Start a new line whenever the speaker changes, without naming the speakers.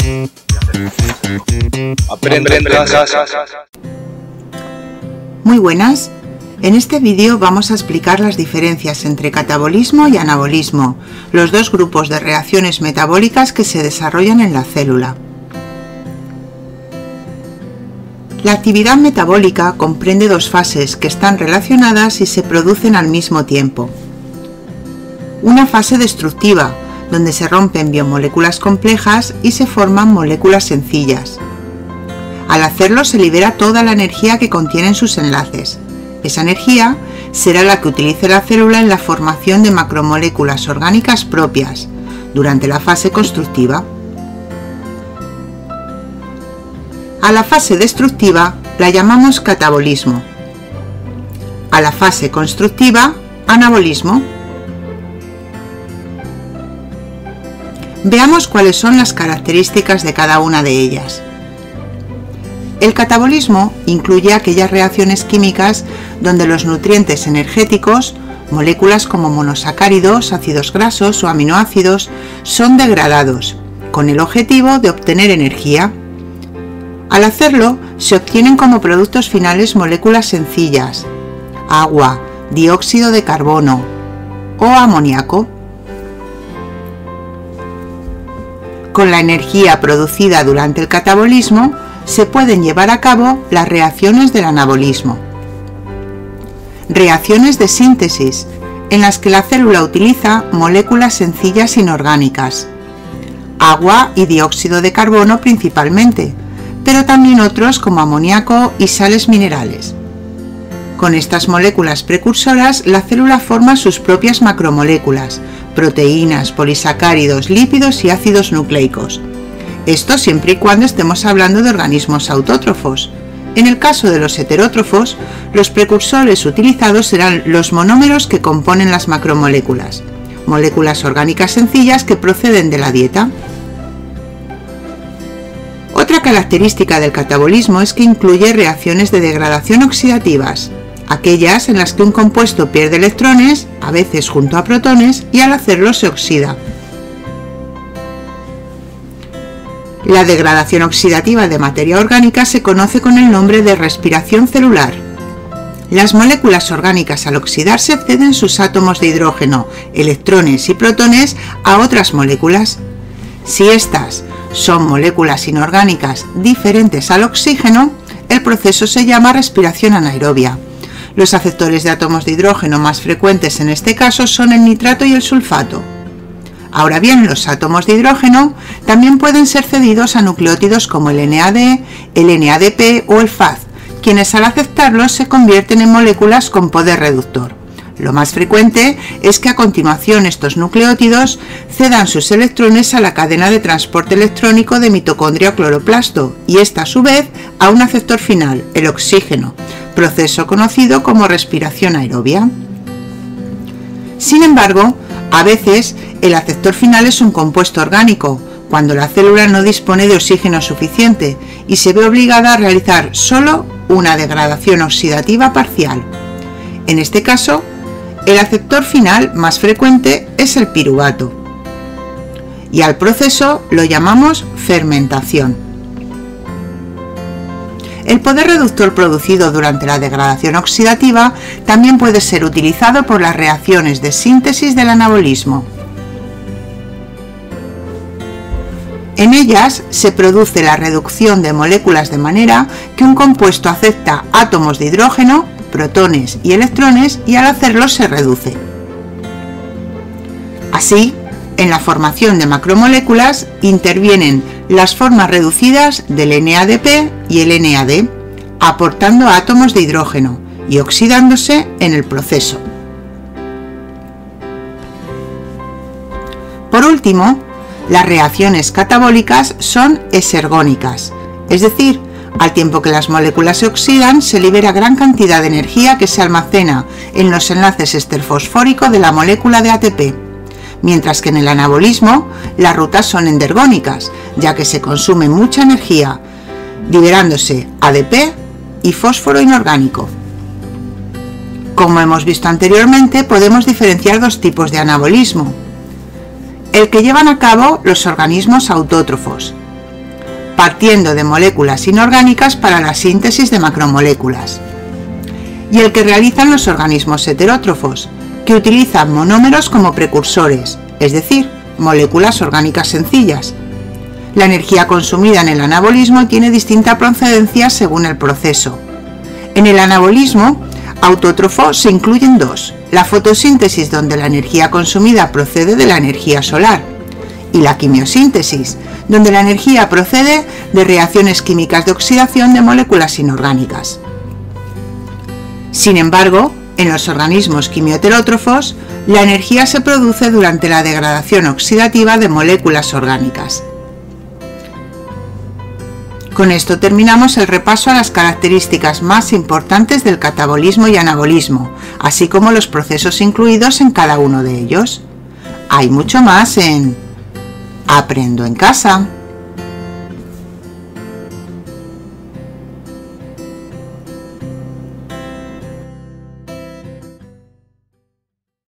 Aprende en casa.
Muy buenas. En este vídeo vamos a explicar las diferencias entre catabolismo y anabolismo, los dos grupos de reacciones metabólicas que se desarrollan en la célula. La actividad metabólica comprende dos fases que están relacionadas y se producen al mismo tiempo. Una fase destructiva, donde se rompen biomoléculas complejas y se forman moléculas sencillas. Al hacerlo se libera toda la energía que contienen sus enlaces. Esa energía será la que utilice la célula en la formación de macromoléculas orgánicas propias durante la fase constructiva. A la fase destructiva la llamamos catabolismo. A la fase constructiva, anabolismo. Veamos cuáles son las características de cada una de ellas. El catabolismo incluye aquellas reacciones químicas donde los nutrientes energéticos, moléculas como monosacáridos, ácidos grasos o aminoácidos, son degradados, con el objetivo de obtener energía. Al hacerlo, se obtienen como productos finales moléculas sencillas, agua, dióxido de carbono o amoníaco. Con la energía producida durante el catabolismo, se pueden llevar a cabo las reacciones del anabolismo. Reacciones de síntesis, en las que la célula utiliza moléculas sencillas inorgánicas, agua y dióxido de carbono principalmente, pero también otros como amoníaco y sales minerales. Con estas moléculas precursoras, la célula forma sus propias macromoléculas, proteínas, polisacáridos, lípidos y ácidos nucleicos. Esto siempre y cuando estemos hablando de organismos autótrofos. En el caso de los heterótrofos, los precursores utilizados serán los monómeros que componen las macromoléculas, moléculas orgánicas sencillas que proceden de la dieta. Otra característica del catabolismo es que incluye reacciones de degradación oxidativas, aquellas en las que un compuesto pierde electrones, a veces junto a protones, y al hacerlo se oxida. La degradación oxidativa de materia orgánica se conoce con el nombre de respiración celular. Las moléculas orgánicas al oxidarse ceden sus átomos de hidrógeno, electrones y protones a otras moléculas. Si estas son moléculas inorgánicas diferentes al oxígeno, el proceso se llama respiración anaerobia. Los aceptores de átomos de hidrógeno más frecuentes en este caso son el nitrato y el sulfato. Ahora bien, los átomos de hidrógeno también pueden ser cedidos a nucleótidos como el NAD, el NADP o el FAD, quienes al aceptarlos se convierten en moléculas con poder reductor. Lo más frecuente es que a continuación estos nucleótidos cedan sus electrones a la cadena de transporte electrónico de mitocondria o cloroplasto y esta a su vez a un aceptor final, el oxígeno, proceso conocido como respiración aerobia. Sin embargo, a veces el aceptor final es un compuesto orgánico, cuando la célula no dispone de oxígeno suficiente y se ve obligada a realizar solo una degradación oxidativa parcial. En este caso, el aceptor final más frecuente es el piruvato, y al proceso lo llamamos fermentación. El poder reductor producido durante la degradación oxidativa también puede ser utilizado por las reacciones de síntesis del anabolismo. En ellas se produce la reducción de moléculas de manera que un compuesto acepta átomos de hidrógeno, protones y electrones y al hacerlo se reduce. Así, en la formación de macromoléculas intervienen las formas reducidas del NADP y el NAD, aportando átomos de hidrógeno y oxidándose en el proceso. Por último, las reacciones catabólicas son exergónicas, es decir, al tiempo que las moléculas se oxidan, se libera gran cantidad de energía que se almacena en los enlaces esterfosfórico de la molécula de ATP, mientras que en el anabolismo las rutas son endergónicas, ya que se consume mucha energía, liberándose ADP y fósforo inorgánico. Como hemos visto anteriormente, podemos diferenciar dos tipos de anabolismo: el que llevan a cabo los organismos autótrofos partiendo de moléculas inorgánicas para la síntesis de macromoléculas, y el que realizan los organismos heterótrofos, que utilizan monómeros como precursores, es decir, moléculas orgánicas sencillas. La energía consumida en el anabolismo tiene distinta procedencia según el proceso. En el anabolismo autótrofo se incluyen dos: la fotosíntesis, donde la energía consumida procede de la energía solar, y la quimiosíntesis, donde la energía procede de reacciones químicas de oxidación de moléculas inorgánicas. Sin embargo, en los organismos quimioheterótrofos, la energía se produce durante la degradación oxidativa de moléculas orgánicas. Con esto terminamos el repaso a las características más importantes del catabolismo y anabolismo, así como los procesos incluidos en cada uno de ellos. Hay mucho más en Aprendo en Casa.